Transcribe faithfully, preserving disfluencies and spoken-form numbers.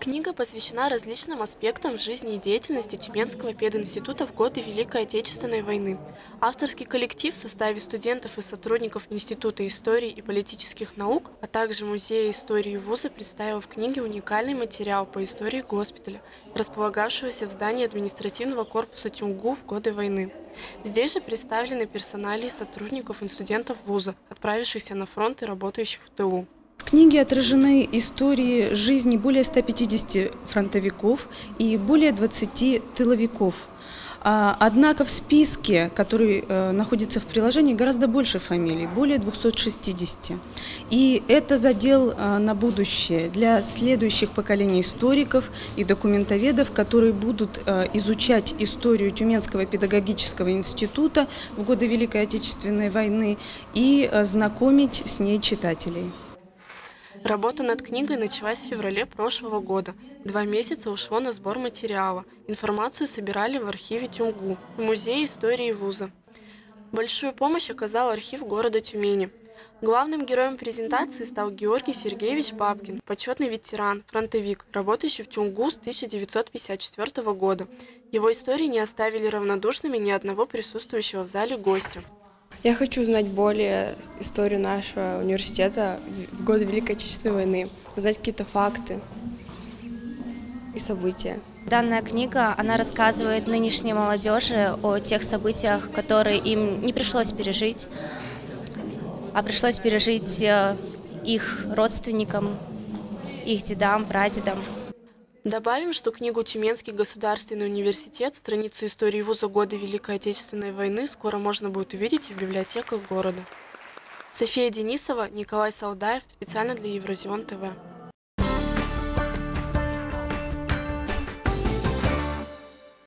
Книга посвящена различным аспектам жизни и деятельности Тюменского пединститута в годы Великой Отечественной войны. Авторский коллектив в составе студентов и сотрудников Института истории и политических наук, а также Музея истории вуза представил в книге уникальный материал по истории госпиталя, располагавшегося в здании административного корпуса ТЮМГУ в годы войны. Здесь же представлены персоналии сотрудников и студентов вуза, отправившихся на фронт и работающих в тылу. В книге отражены истории жизни более ста пятидесяти фронтовиков и более двадцати тыловиков. Однако в списке, который находится в приложении, гораздо больше фамилий, более двухсот шестидесяти. И это задел на будущее для следующих поколений историков и документоведов, которые будут изучать историю Тюменского педагогического института в годы Великой Отечественной войны и знакомить с ней читателей. Работа над книгой началась в феврале прошлого года. Два месяца ушло на сбор материала. Информацию собирали в архиве ТЮМГУ, в Музее истории вуза. Большую помощь оказал архив города Тюмени. Главным героем презентации стал Георгий Сергеевич Бабкин, почетный ветеран, фронтовик, работающий в ТЮМГУ с тысяча девятьсот пятьдесят четвёртого года. Его истории не оставили равнодушными ни одного присутствующего в зале гостя. Я хочу узнать более историю нашего университета в годы Великой Отечественной войны, узнать какие-то факты и события. Данная книга, она рассказывает нынешней молодежи о тех событиях, которые им не пришлось пережить, а пришлось пережить их родственникам, их дедам, прадедам. Добавим, что книгу «Тюменский государственный университет. Страницы истории вуза годы Великой Отечественной войны» скоро можно будет увидеть в библиотеках города. София Денисова, Николай Салдаев. Специально для Евразион ТВ.